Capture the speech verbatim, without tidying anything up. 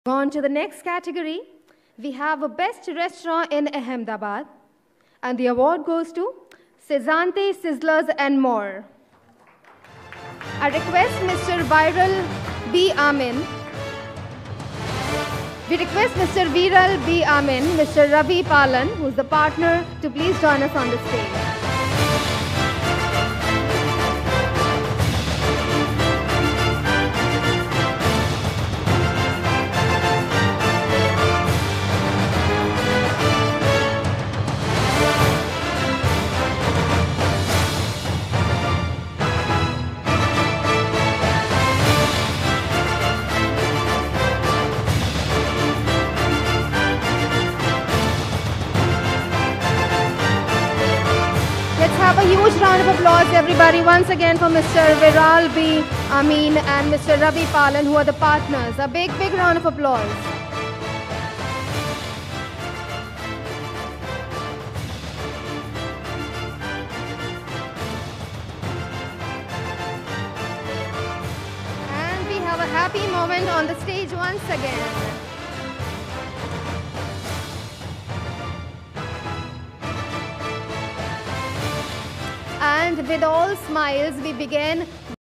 On to the next category, we have a best restaurant in Ahmedabad, and the award goes to SIZZANTE, SIZZLERS and more. I request Mister Viral B. Amin. We request Mister Viral B. Amin, Mister Ravi Palan, who's the partner, to please join us on the stage. Have a huge round of applause, everybody, once again for Mister Viral B. Amin and Mister Ravi Palan, who are the partners. A big, big round of applause. And we have a happy moment on the stage once again. And with all smiles, we begin